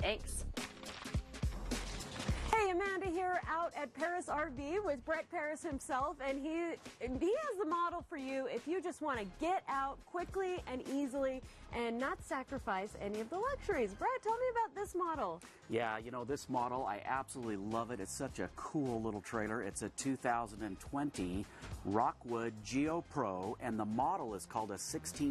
Thanks. Hey, Amanda here out at Parris RV with Brett Parris himself, and he has the model for you if you just want to get out quickly and easily and not sacrifice any of the luxuries. Brett, tell me about this model. Yeah, you know, this model, I absolutely love it. It's such a cool little trailer. It's a 2020 Rockwood Geo Pro, and the model is called a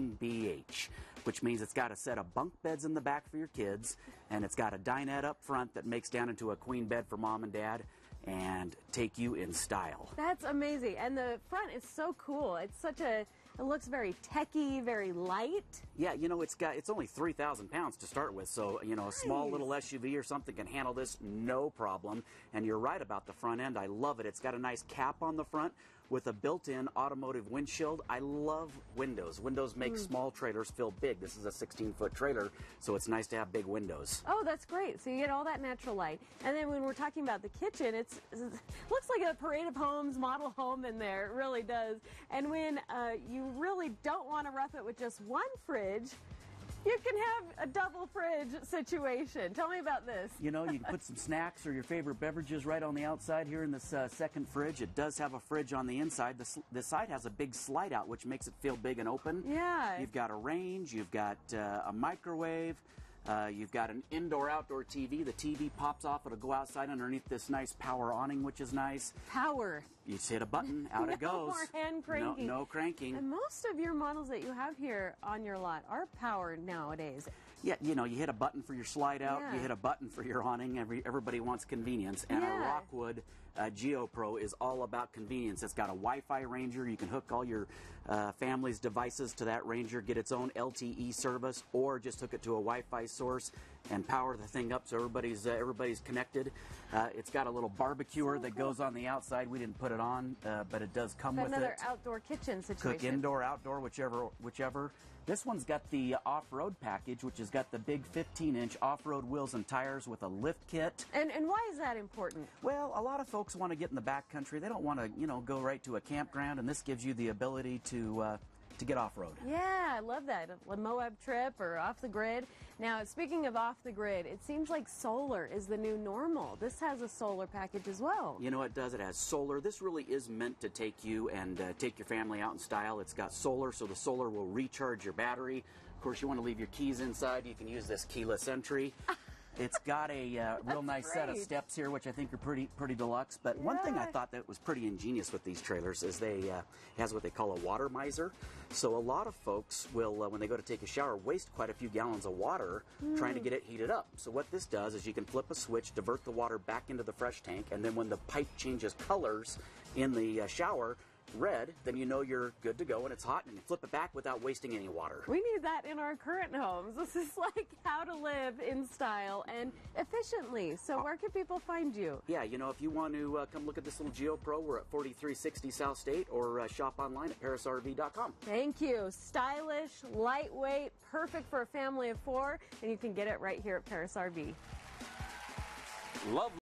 16BH, which means it's got a set of bunk beds in the back for your kids, and it's got a dinette up front that makes down into a queen bed for mom and dad and take you in style. That's amazing. And the front is so cool. It's such a, it looks very techy, very light. Yeah, you know, it's only 3,000 pounds to start with, so, you know, a small little SUV or something can handle this no problem. And you're right about the front end. I love it. It's got a nice cap on the front with a built-in automotive windshield. I love windows. Windows make small trailers feel big. This is a 16-foot trailer, so it's nice to have big windows. Oh, that's great. So you get all that natural light. And then when we're talking about the kitchen, it looks like a Parade of Homes model home in there. It really does. And when you really don't want to rough it with just one fridge, you can have a double fridge situation. Tell me about this. You know, you can put some snacks or your favorite beverages right on the outside here in this second fridge. It does have a fridge on the inside. The side has a big slide out, which makes it feel big and open. Yeah. You've got a range. You've got a microwave. You've got an indoor-outdoor TV. The TV pops off. It'll go outside underneath this nice power awning, which is nice. Power. You just hit a button, out it goes. No more hand cranking. No cranking. And most of your models that you have here on your lot are powered nowadays. Yeah, you know, you hit a button for your slide out, Yeah. you hit a button for your awning. Everybody wants convenience, and Yeah. a Rockwood Geo Pro is all about convenience. It's got a Wi-Fi ranger. You can hook all your family's devices to that ranger, get its own LTE service, or just hook it to a Wi-Fi source and power the thing up so everybody's connected. It's got a little barbecuer that goes on the outside. We didn't put it on, but it does come with it. Another outdoor kitchen situation. Cook indoor, outdoor, whichever. This one's got the off-road package, which has got the big 15-inch off-road wheels and tires with a lift kit. And why is that important? Well, a lot of folks want to get in the backcountry. They don't want to, you know, go right to a campground, and this gives you the ability to get off-road. Yeah, I love that. A Moab trip or off the grid. Now, speaking of off the grid, it seems like solar is the new normal. This has a solar package as well. You know, it does. It has solar. This really is meant to take you and take your family out in style. It's got solar, so the solar will recharge your battery. Of course, you want to leave your keys inside. You can use this keyless entry. It's got a real nice set of steps here, which I think are pretty deluxe. But one thing I thought that was pretty ingenious with these trailers is they has what they call a water miser. So a lot of folks will, when they go to take a shower, waste quite a few gallons of water trying to get it heated up. So what this does is you can flip a switch, divert the water back into the fresh tank, and then when the pipe changes colors in the shower, red, then you know you're good to go and it's hot, and you flip it back without wasting any water. We need that in our current homes. This is like how to live in style and efficiently. So where can people find you? Yeah, you know, if you want to come look at this little Geo Pro, we're at 4360 South State, or shop online at parrisrv.com. Thank you. Stylish, lightweight, perfect for a family of 4, and you can get it right here at Parris RV. Love